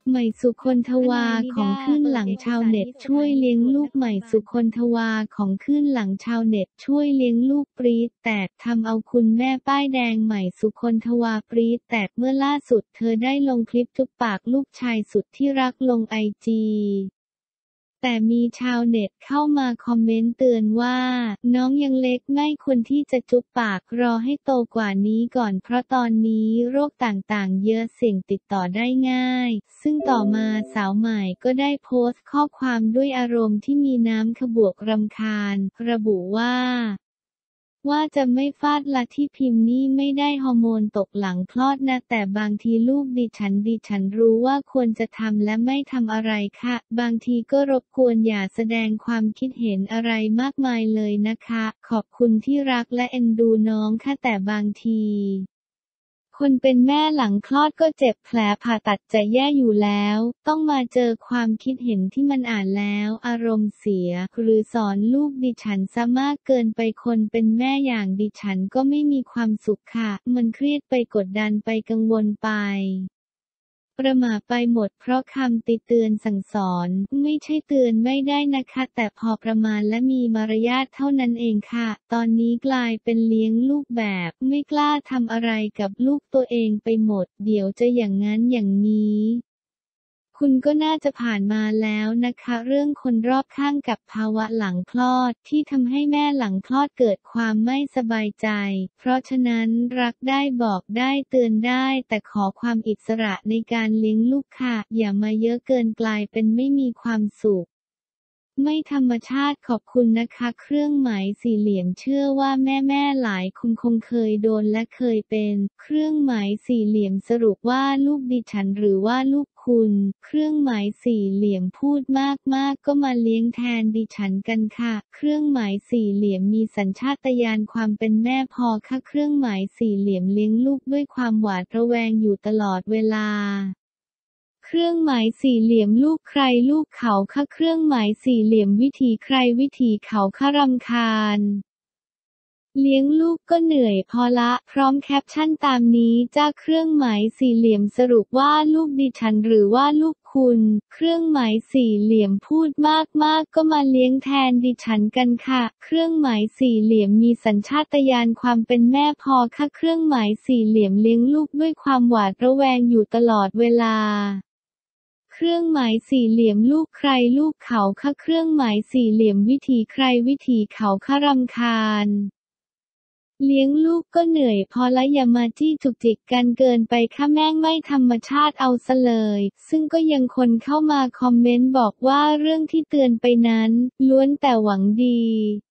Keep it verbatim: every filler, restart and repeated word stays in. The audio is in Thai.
ใหม่ สุคนทวา ของคลื่นหลังชาวเน็ตช่วยเลี้ยงลูก ใหม่ สุคนทวา ของคลื่นหลังชาวเน็ตช่วยเลี้ยงลูกปรี๊ดแตกทำเอาคุณแม่ป้ายแดง ใหม่ สุคนทวาปรี๊ดแตกเมื่อล่าสุดเธอได้ลงคลิปจุ๊บปากลูกชายสุดที่รักลงไอจีแต่มีชาวเน็ตเข้ามาคอมเมนต์เตือนว่าน้องยังเล็กไม่ควรที่จะจุ๊บปากรอให้โตกว่านี้ก่อนเพราะตอนนี้โรคต่างๆเยอะเสี่ยงติดต่อได้ง่ายซึ่งต่อมาสาวใหม่ก็ได้โพสต์ข้อความด้วยอารมณ์ที่มีน้ำขบวกรำคาญระบุว่าว่าจะไม่ฟาดละที่พิมพ์นี่ไม่ได้ฮอร์โมนตกหลังคลอดนะแต่บางทีลูกดิฉันดิฉันรู้ว่าควรจะทำและไม่ทำอะไรค่ะบางทีก็รบกวนอย่าแสดงความคิดเห็นอะไรมากมายเลยนะคะขอบคุณที่รักและเอ็นดูน้องค่ะแต่บางทีคนเป็นแม่หลังคลอดก็เจ็บแผลผ่าตัดจะแย่อยู่แล้วต้องมาเจอความคิดเห็นที่มันอ่านแล้วอารมณ์เสียหรือสอนลูกดิฉันซะมากเกินไปคนเป็นแม่อย่างดิฉันก็ไม่มีความสุขค่ะมันเครียดไปกดดันไปกังวลไปประหม่าไปหมดเพราะคำติเตือนสั่งสอนไม่ใช่เตือนไม่ได้นะคะแต่พอประมาณและมีมารยาทเท่านั้นเองค่ะตอนนี้กลายเป็นเลี้ยงลูกแบบไม่กล้าทำอะไรกับลูกตัวเองไปหมดเดี๋ยวจะอย่างนั้นอย่างนี้คุณก็น่าจะผ่านมาแล้วนะคะเรื่องคนรอบข้างกับภาวะหลังคลอดที่ทำให้แม่หลังคลอดเกิดความไม่สบายใจเพราะฉะนั้นรักได้บอกได้เตือนได้แต่ขอความอิสระในการเลี้ยงลูกค่ะอย่ามาเยอะเกินกลายเป็นไม่มีความสุขไม่ธรรมชาติขอบคุณนะคะเครื่องหมายสี่เหลี่ยมเชื่อว่าแม่ๆหลายคนคงเคยโดนและเคยเป็นเครื่องหมายสี่เหลี่ยมสรุปว่าลูกดิฉันหรือว่าลูกคุณเครื่องหมายสี่เหลี่ยมพูดมากๆก็มาเลี้ยงแทนดิฉันกันค่ะเครื่องหมายสี่เหลี่ยมมีสัญชาตญาณความเป็นแม่พอค่ะเครื่องหมายสี่เหลี่ยมเลี้ยงลูกด้วยความหวาดระแวงอยู่ตลอดเวลาเครื่องหมายสี่เหลี่ยมลูกใครลูกเขาค่ะเครื่องหมายสี่เหลี่ยมวิถีใครวิถีเขาค่ะรำคาญเลี้ยงลูกก็เหนื่อยพอละพร้อมแคปชั่นตามนี้จ้าเครื่องหมายสี่เหลี่ยมสรุปว่าลูกดิฉันหรือว่าลูกคุณเครื่องหมายสี่เหลี่ยมพูดมากๆก็มาเลี้ยงแทนดิฉันกันค่ะเครื่องหมายสี่เหลี่ยมมีสัญชาตญาณความเป็นแม่พอค่ะเครื่องหมายสี่เหลี่ยมเลี้ยงลูกด้วยความหวาดระแวงอยู่ตลอดเวลาเครื่องหมายสี่เหลี่ยมลูกใครลูกเขาค่ะเครื่องหมายสี่เหลี่ยมวิถีใครวิถีเขาค่ะรำคาญเลี้ยงลูกก็เหนื่อยพอละอย่ามาจี้จุกจิกกันเกินไปค่ะแม่งไม่ธรรมชาติเอาซะเลยซึ่งก็ยังคนเข้ามาคอมเมนต์บอกว่าเรื่องที่เตือนไปนั้นล้วนแต่หวังดี